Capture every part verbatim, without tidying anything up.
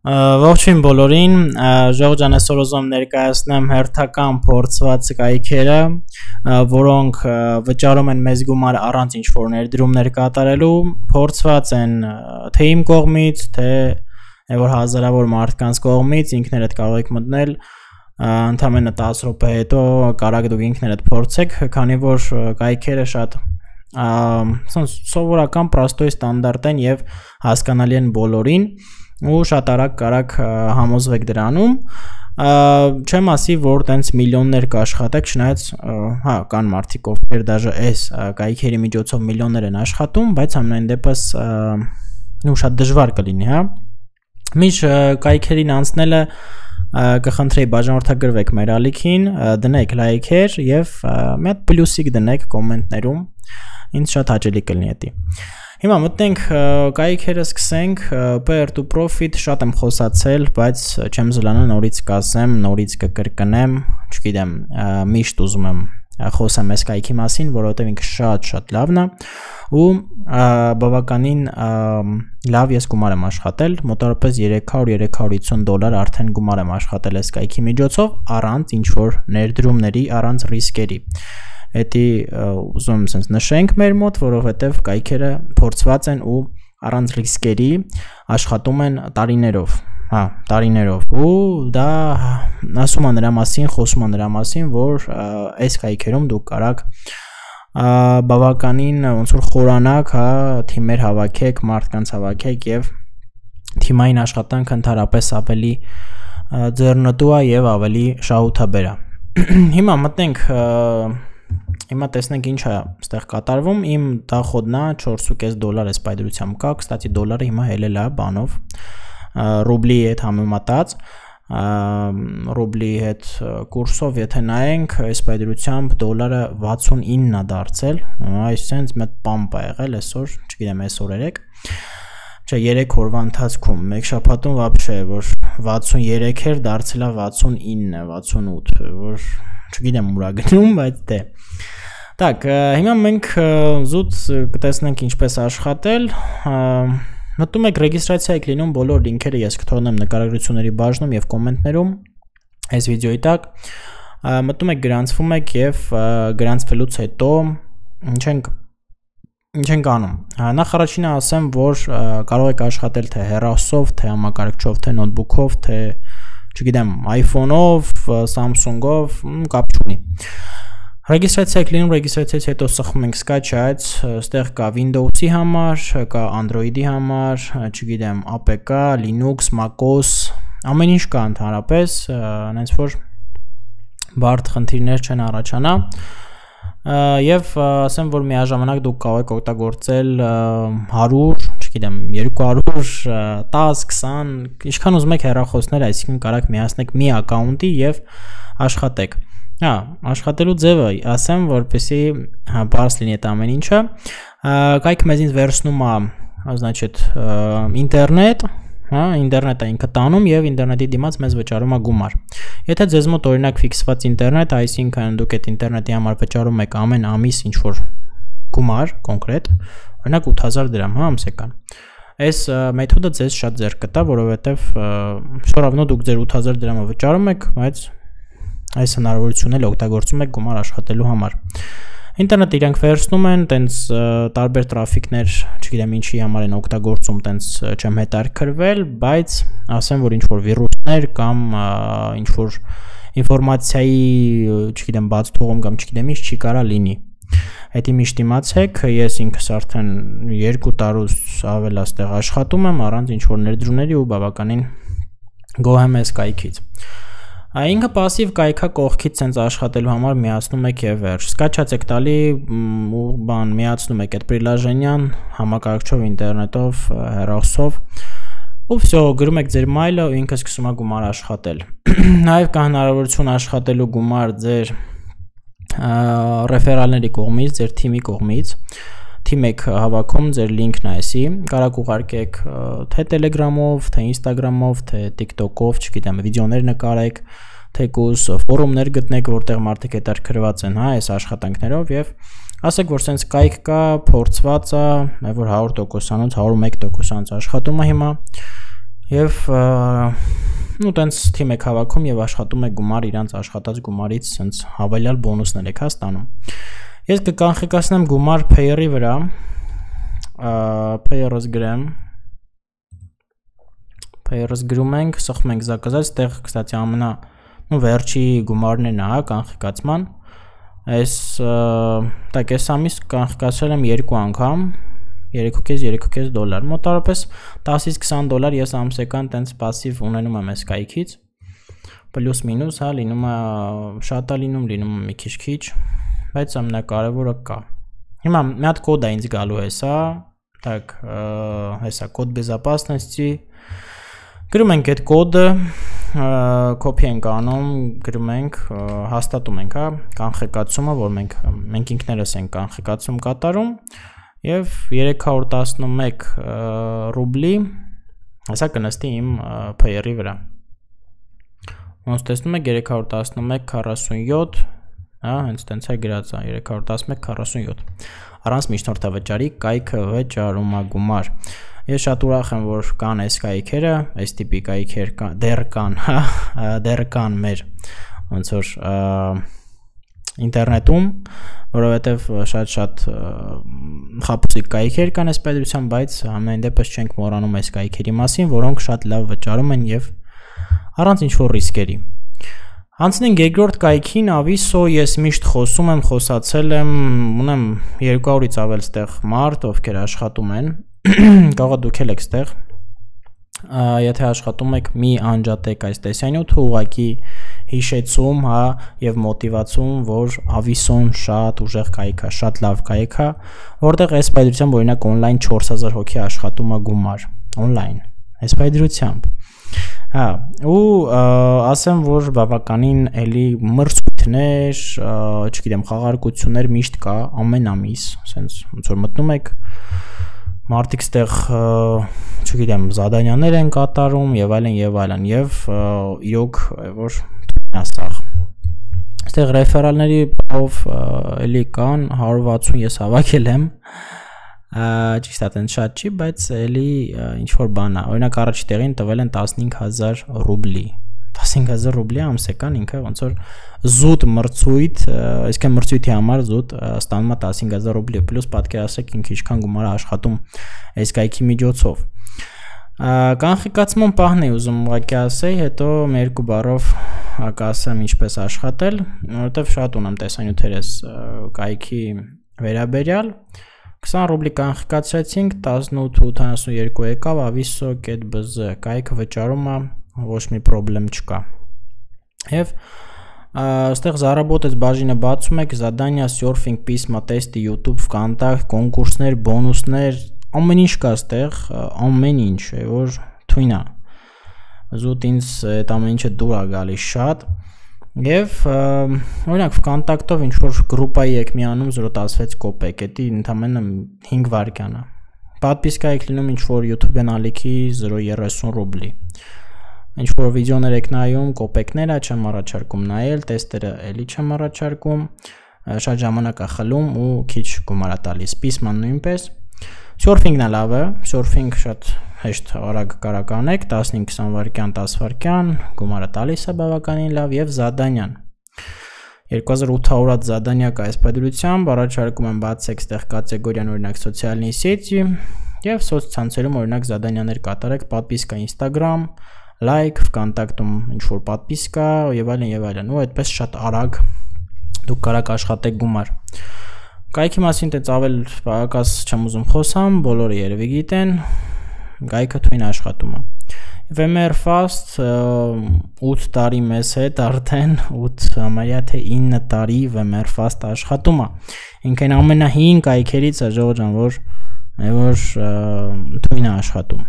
Ողջույն բոլորին, Ժողովուրդ ջան, այսօր ուզում եմ ներկայացնեմ հերթական փորձված կայքերը, որոնք վճարում են մեզ գումար առանց ինչ-որ ներդրումներ կատարելու, փորձված են թե իմ կողմից, թե որ հազարավոր մարդկանց կողմից, ինքներդ կարող եք մտնել, ընդամենը տասը րոպե հետո կարող դուք ինքներդ փորձեք, քանի որ կայքերը շատ սովորական, պրաստոյ ստանդարտ են եւ հասկանալի են բոլորին ու շատ արագ կարակ համոզվեք դրանում, չեմ ասի, որ տենց միլիոններ կաշխատեք, չնայած, հա, կան մարդիկ, ովքեր դաժե այս կայքերի միջոցով միլիոններ են աշխատում, բայց ամենայն դեպս շատ դժվար կլինի, հա, միշտ կայքերին անցնելը կխնդրեի բաժանորդագրվեք մեր ալիքին, դնեք լայքեր եւ մի հատ պլյուսիկ դնեք կոմենտներում, ինձ շատ հաճելի կլինի դա։ Հիմա մտնենք կայքերը սկսենք, Pair to Profit շատ եմ խոսացել, բայց չեմ զլանա նորից կասեմ, նորից կկրկնեմ, չգիտեմ, միշտ ուզում եմ խոսեմ այս կայքի մասին, որովհետև ինքը շատ-շատ լավն է ու բավականին լավ ես գումար եմ աշխատել, մոտավորապես երեք հարյուր երեք հարյուր հիսուն դոլար արդեն գումար եմ աշխատել այս կայքի միջոցով, առանց ինչ-որ ներդրումների, առանց ռիսկերի։ Էդի ուզում եմ sense նշենք մեր մոտ, որովհետև կայքերը փորձված են ու առանց ռիսկերի աշխատում են տարիներով, հա, տարիներով ու դա ասում եմ նրա մասին, խոսում եմ նրա մասին, որ այս կայքերում դուք կարաք բավականին ոնց որ խորանաք, հա, թիմեր հավաքեք, մարդկանց հավաքեք եւ թիմային աշխատանքը ընդհանրապես ավելի ձեռնտու է եւ ավելի շահութաբեր է։ Հիմա մտնենք Հիմա տեսնենք ինչ է այստեղ կատարվում, իմ դախոդն է չորս ու կես դոլար այս պայդրությամբ կա, կստացի դոլարը հիմա հելել է բանով, ռուբլի հետ համեմատած, ռուբլի հետ կուրսով եթե նայենք, այս պայդրությամբ դոլարը վաթսունինն է դարձել, այսինքն մեծ պամպ է եղել այսօր, չգիտեմ այսօր երեք, չէ երեք օրվա ընթացքում, մեկ շաբաթում вообще որ վաթսուներեք էր, դարձել է վաթսունինը, վաթսունութ, որ չգիտեմ ուրա գնում, բայց դե։ Так, հիմա մենք զուտ կտեսնենք ինչպես աշխատել, մտնում եք ռեգիստրացիա եք լինում, բոլոր լինքերը ես կթողնեմ նկարագրությունների բաժնում եւ կոմենտներում այս վիդեոյի տակ, մտնում եք գրանցվում եք եւ գրանցվելուց հետո ինչ ենք ինչ ենք անում։ Նախ առաջինը ասեմ, որ կարող եք աշխատել թե հեռախոսով, թե համակարգչով, թե նոթբուքով, թե չգիտեմ, iPhone-ով, Samsung-ով, կապ չունի։ Ռեգիստրացիա եք լինում, ռեգիստրացիայից հետո սխում ենք Sketch-ից, այստեղ կա Windows-ի համար, կա Android-ի համար, չգիտեմ, A P K, Linux, MacOS, ամեն ինչ կա ընդհանրապես, այնց որ բարդ խնդիրներ չեն առաջանա։ Եվ ասեմ, որ միաժամանակ դուք կարող եք օգտագործել հարյուր, չգիտեմ, երկու հարյուր, տասը, քսան, ինչքան ուզում եք հեռախոսներ, այսինքն կարող միացնեք մի ակաունտի եւ աշխատեք։ Հա, աշխատելու ձևը ասեմ, որպեսզի բարձ լինի այդ ամեն ինչը։ Կայք մեզ ինձ վերցնում է, значит, ինտերնետ, հա, ինտերնետը ինքը տանում եւ ինտերնետի դիմաց մեզ վճարում է գումար։ Եթե ձեզ մոտ օրինակ ֆիքսված ինտերնետ, այսինքն դուք այդ ինտերնետի համար վճարում եք ամեն ամիս ինչ-որ գումար կոնկրետ, օրինակ ութ հազար դրամ, հա, ամսական։ Այս մեթոդը ձեզ շատ ձեռք կտա, որովհետեւ все равно դուք ձեր ութ հազար դրամը վճարում եք, բայց այս հնարավորությունն էլ օգտագործում եք գումար աշխատելու համար։ Ինտերնետը իրանք վերցնում են, տենց տարբեր տրաֆիկներ, չգիտեմ ինչի համար են օգտագործում, տենց չեմ հետաքրքրվել, բայց ասեմ, որ ինչ-որ վիրուսներ կամ ինչ-որ ինֆորմացիայի, չգիտեմ, բաց թողում կամ չգիտեմ ինչ չի կարա լինի։ Հետի միշտ իմացեք, ես ինքս արդեն երկու տարուց ավել աստեղ աշխատում եմ առանց ինչ-որ ներդրումների ու բավականին գոհ եմ այս կայքից։ Ինքը պասիվ կայքա կողքից sense աշխատելու համար միացնում եք եւ վերջ։ Սկաչած եք տալի ու բան միացնում եք այդ պրիլաժենյան համակարգչով, ինտերնետով, հեռախոսով ու всё, գրում եք ձեր մայլը ու ինքը սկսում է գումար աշխատել։ Նաեւ կա հնարավորություն աշխատելու գումար ձեր ռեֆերալների կողմից, ձեր թիմի կողմից։ Թիմ եք հավաքում, ձեր լինքն է էսի, կարաք ուղարկեք թե Telegram-ով, թե Instagram-ով, թե TikTok-ով, չգիտեմ, վիդեոներ նկարեք, թեկուզ ֆորումներ գտնեք, որտեղ մարդիկ հետաքրքրված են, հա, այս աշխատանքներով եւ ասեք, որ sense կայք կա, փորձված է, որ հարյուր տոկոսանոց, հարյուր մեկ տոկոսանոց աշխատում է հիմա, Եվ ու տենց թիմ եք հավաքում եւ աշխատում եք գումար իրանց աշխատած գումարից սենց հավելյալ բոնուսներ եք հա ստանում։ Ես կկանխիկացնեմ գումար Payer-ի վրա, Payer-ս գրեմ, Payer-ս գրում ենք, սխում ենք զակազած, այդտեղ կստացի ամենա ու վերջի գումարներն է հա կանխիկացման, այս տակ այս ամիս կանխիկացրել եմ երկու անգամ, երեք ու կես դոլար, մոտավորապես տասից քսան դոլար ես ամսական տենց պասիվ ունենում եմ այս կայքից, պլյուս մինուս հա լինում է շատ է լինում, լինում է մի քիչ-քիչ, բայց ամենակարևորը կա։ Հիմա մի հատ կոդ է ինձ գալու հեսա, так, հեսա կոդ безопасности, գրում ենք այդ կոդը, կոպի ենք անում, գրում ենք, հաստատում ենք հա կանխիկացումը, որ մենք մենք ինքներս ենք կանխիկացում կատարում Եվ երեք հարյուր տասնմեկ ռուբլի հեսա կնստի իմ Payer-ի վրա։ Ոնց տեսնում եք երեք հարյուր տասնմեկ քառասունյոթ, հա, հենց տենց է գրած է երեք հարյուր տասնմեկ քառասունյոթ։ Առանց միջնորդավճարի կայքը վճարում է գումար։ Ես շատ ուրախ եմ, որ կան այս կայքերը, այս տիպի կայքեր կան, դեռ կան, հա, դեռ կան մեր ոնց որ ինտերնետում, որովհետև շատ-շատ խաբուսիկ կայքեր կան այս պետության, բայց ամեն դեպս չենք մոռանում այս կայքերի մասին, որոնք շատ լավ վճարում են եւ առանց ինչ-որ ռիսկերի։ Անցնենք երկրորդ կայքին, Aviso, ես միշտ խոսում եմ, խոսացել եմ, ունեմ երկու հարյուրից ավել ստեղ մարդ, ովքեր աշխատում են, կարող է դուք էլ եք ստեղ, եթե աշխատում եք մի անջատեք այս տեսանյութը, ուղղակի հիշեցում, հա, եւ մոտիվացում, որ Aviso-ն շատ ուժեղ կայք է, շատ լավ կայք է, որտեղ այս պայդրությամբ օրինակ on-line չորս հազար հոգի աշխատում է գումար, on-line, այս պայդրությամբ։ Հա, ու ասեմ, որ բավականին էլի մրցույթներ, չգիտեմ, խաղարկություններ միշտ կա ամեն ամիս, ասենց ոնց որ մտնում եք մարդիկ ստեղ, չգիտեմ, զադանյաներ են կատարում եւ այլն եւ այլն եւ իրոք որ ասախ։ Ստեղ ռեֆերալների ով էլի կան հարյուր վաթսուն ես հավաքել եմ։ Ճիշտ է, տենց շատ չի, բայց էլի ինչ որ բան է։ Օրինակ առաջի տեղին տվել են տասնհինգ հազար ռուբլի։ տասնհինգ հազար ռուբլի ամսական ինքը ոնց որ զուտ մրցույթ, այսինքն մրցույթի համար զուտ ստանում է տասնհինգ հազար ռուբլի, պլյուս պատկերացրեք ինքը ինչքան գումար է աշխատում այս կայքի միջոցով։ Կանխիկացման պահն է ուզում ուղղակի ասեի, հետո մի երկու բառով կասեմ ինչպես աշխատել, որովհետև շատ ունեմ տեսանյութեր այս կայքի վերաբերյալ։ քսան ռուբլի կանխիկացրեցինք, տասնութ ու ութանասունյոթ եկավ, Aviso.bz կայքը վճարում է, ոչ մի պրոբլեմ չկա։ Եվ այստեղ զարաբոտ բաժինը բացում եք, задания, surfing, pisma, testi, YouTube, VKontakte, կոնկուրսներ, բոնուսներ, ամեն ինչ կա այստեղ, ամեն ինչ, որ թույն է։ Զուտ ինձ այդ ամեն ինչը դուր է գալիս շատ։ Եվ օրինակ VKontakte-ով ինչ որ գրուպայի եք միանում զրո տասնվեց կոպեկ, դա ընդամենը հինգ վայրկյան է։ Պատպիսկա եք լինում ինչ որ YouTube-ն ալիքի զրո երեսուն ռուբլի։ Ինչ որ վիդեոներ եք նայում, կոպեկները չեմ առաջարկում նայել, տեստերը էլի չեմ առաջարկում, շատ ժամանակ է խլում ու քիչ գումար է տալիս։ Pisma-ն նույնպես։ Surfing-ն է լավ է, surfing շատ հեշտ արագ կարող անեք, տասնհինգ քսան վայրկյան, դաս վայրկյան, գումարը տալիս է բավականին լավ եւ զադանյան։ երկու հազար ութ հարյուր զադանյա կա այս պատրությամբ, առաջարկում եմ բացեք ստեղ կատեգորիան օրինակ սոցիալնի սեթի եւ սոցցանցերում օրինակ զադանյաներ կատարեք, պատպիսկա Instagram, like, VKontakte-ում ինչ որ պատպիսկա եւ այլն եւ այլն, ու այդպես շատ արագ դուք կարող աշխատեք գումար։ Կայքի մասին տենց ավել բաղակաս չեմ ուզում խոսամ, բոլորը երևի գիտեն, կայքը թույն աշխատում է։ VMware-Fast ութ տարի մեզ հետ արդեն ութ համարյա թե ինը տարի VMware-Fast աշխատում է։ Ինքն ամենահին կայքերից է ժողովուրդ ջան, որ որ թույն է աշխատում։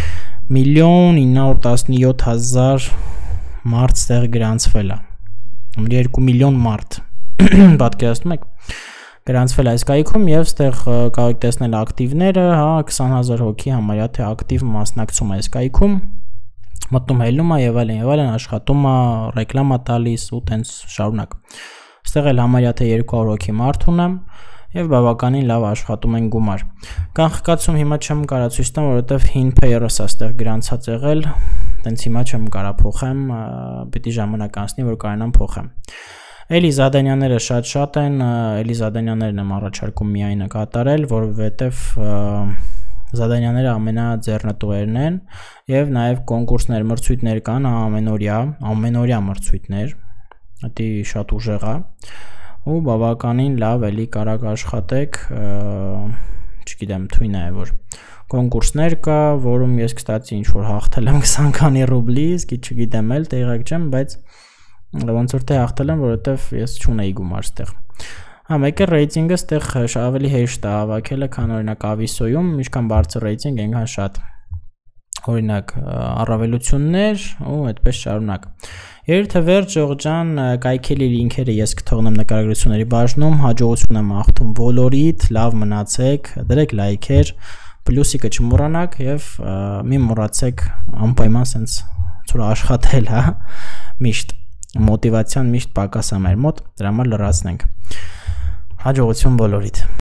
Միլիոն ինը հարյուր տասնյոթ հազար մարդ ստեղ գրանցվել է։ երկու միլիոն մարդ պատկերացնում եք գրանցվել այս կայքում եւ ստեղ կարող եք տեսնել ակտիվները, հա, քսան հազար հոգի համարյա թե ակտիվ մասնակցում է այս կայքում, մտնում հելնում է եւ այլն եւ այլն, աշխատում է, ռեկլամա տալիս ու տենց շարունակ։ Ստեղ էլ համարյա թե երկու հարյուր հոգի մարդ ունեմ եւ բավականին լավ աշխատում են գումար։ Կանխկացում հիմա չեմ կարա ցույց տամ, որովհետեւ հին payer-ս այստեղ գրանցած եղել, տենց հիմա չեմ կարա փոխեմ, պիտի ժամանակ անցնի, որ կարողանամ փոխեմ։ Էլի զադանյաները շատ-շատ են, էլի զադանյաներն եմ առաջարկում միայն կատարել, որովհետեւ զադանյաները ամենաձեռնտուերն են եւ նաեւ կոնկուրսներ, մրցույթներ կան ամենօրյա, ամենօրյա մրցույթներ, դա շատ ուժեղ է ու բավականին լավ էլի կարակ աշխատեք, չգիտեմ, թույն է որ կոնկուրսներ կա, որում ես կստացի ինչ որ հաղթել եմ քսան քանի ռուբլի, իսկ չգիտեմ էլ տեղակ չեմ, բայց ոնց որ թե հաղթել եմ, որովհետեւ ես չունեի գումար ստեղ։ Հա, մեկ է ռեյտինգը ստեղ ավելի հեշտ է հավաքելը, քան օրինակ Aviso-ում, ինչքան բարձր ռեյտինգ, այնքան շատ օրինակ առավելություններ ու այդպես շարունակ։ Երբ վերջ Ժողջան կայքելի լինքերը ես կթողնեմ նկարագրությունների բաժնում, հաջողություն եմ աղթում բոլորիդ, լավ մնացեք, դրեք լայքեր, պլյուսիկը չմոռանաք եւ մի մոռացեք անպայման սենց ծուր աշխատել, հա, միշտ մոտիվացիան միշտ պակաս է մեր մոտ, դրա համար լրացնենք։ Հաջողություն բոլորիդ։